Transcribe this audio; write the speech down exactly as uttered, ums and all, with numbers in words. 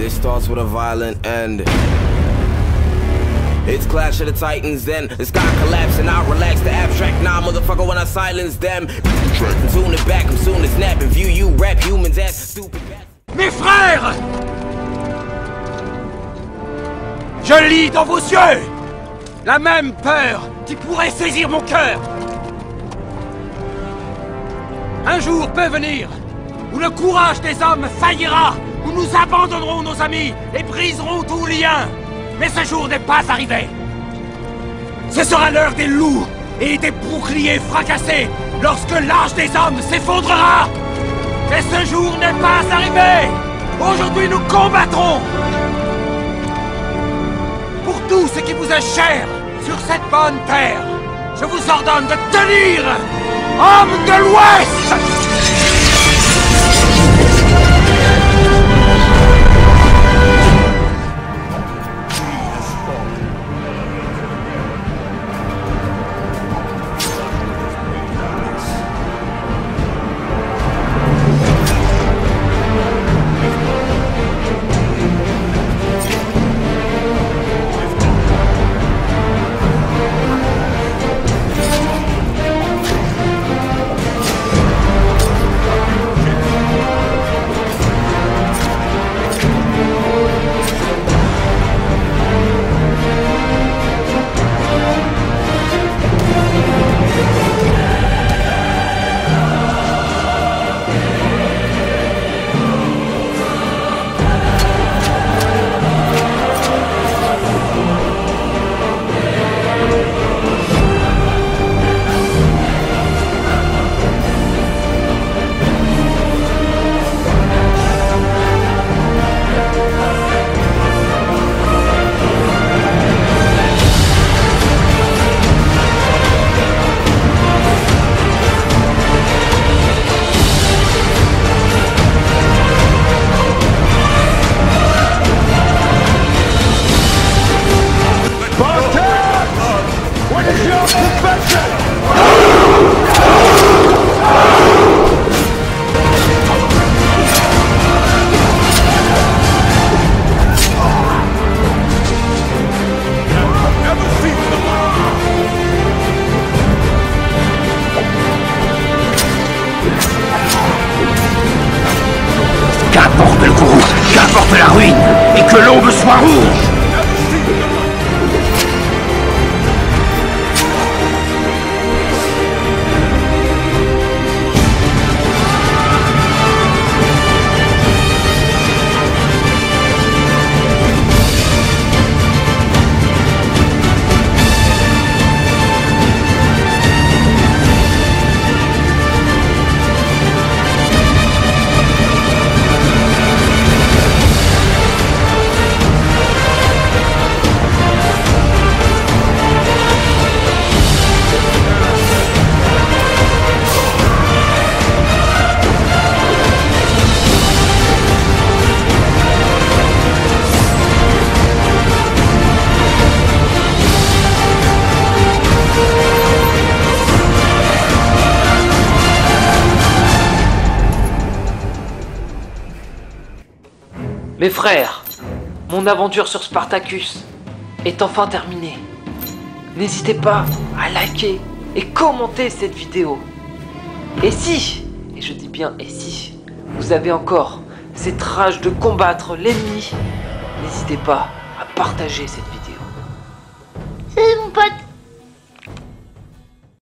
This starts with a violent end. It's Clash of the Titans, then the sky collapsing, I relax the abstract. Nah, motherfucker, when I silence them, tune it back, I'm soon to snap and view you rap humans as stupid. Mes frères! Je lis dans vos yeux la même peur qui pourrait saisir mon cœur. Un jour peut venir où le courage des hommes faillira, où nous abandonnerons nos amis et briserons tout lien. Mais ce jour n'est pas arrivé. Ce sera l'heure des loups et des boucliers fracassés lorsque l'âge des hommes s'effondrera. Mais ce jour n'est pas arrivé. Aujourd'hui, nous combattrons pour tout ce qui vous est cher sur cette bonne terre. Je vous ordonne de tenir, hommes de l'Ouest! Qu'importe le courroux, qu'importe la ruine, et que l'aube soit rouge! Mes frères, mon aventure sur Spartacus est enfin terminée. N'hésitez pas à liker et commenter cette vidéo. Et si, et je dis bien et si, vous avez encore cette rage de combattre l'ennemi, n'hésitez pas à partager cette vidéo.